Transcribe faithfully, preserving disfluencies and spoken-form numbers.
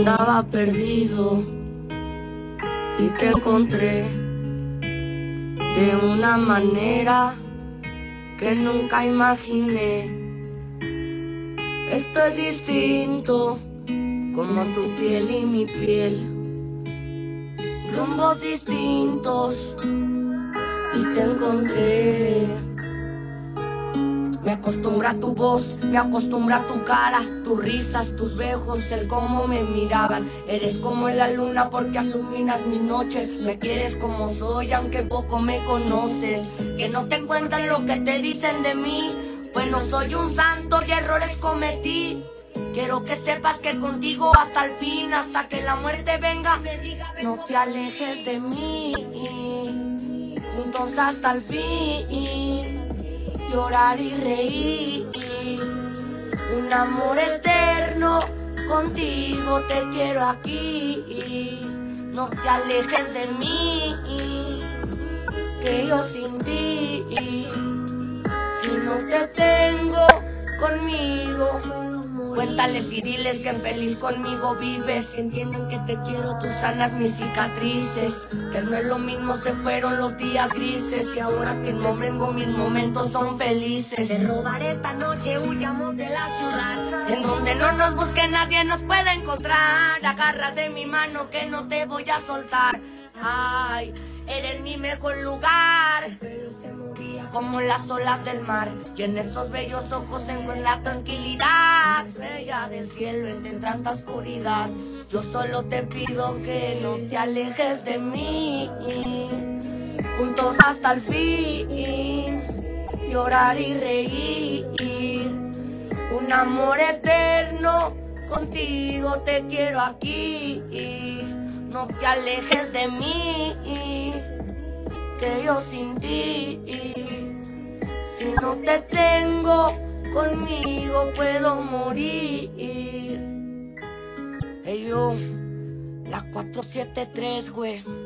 Andaba perdido y te encontré de una manera que nunca imaginé. Esto es distinto, como tu piel y mi piel, rumbos distintos y te encontré. Me acostumbra tu voz, me acostumbra tu cara, tus risas, tus besos, el cómo me miraban. Eres como la luna porque iluminas mis noches. Me quieres como soy aunque poco me conoces. Que no te encuentran lo que te dicen de mí, pues no soy un santo y errores cometí. Quiero que sepas que contigo hasta el fin, hasta que la muerte venga. No te alejes de mí, juntos hasta el fin. Llorar y reír, un amor eterno, contigo te quiero aquí. No te alejes de mí, que yo sin ti, si no te tengo conmigo. Cuéntales y diles que feliz conmigo vives, que entienden que te quiero, tú sanas mis cicatrices. Que no es lo mismo, se fueron los días grises y ahora que no vengo mis momentos son felices. De rodar esta noche huyamos de la ciudad, en donde no nos busque nadie nos puede encontrar. Agarra de mi mano que no te voy a soltar. Ay, eres mi mejor lugar, como las olas del mar, y en esos bellos ojos encuentro la tranquilidad. Estrella del cielo entre tanta oscuridad, yo solo te pido que no te alejes de mí. Juntos hasta el fin, llorar y reír, un amor eterno, contigo te quiero aquí. No te alejes de mí, que yo sin ti, si no te tengo conmigo puedo morir. Hey yo, la cuatro siete tres, güey.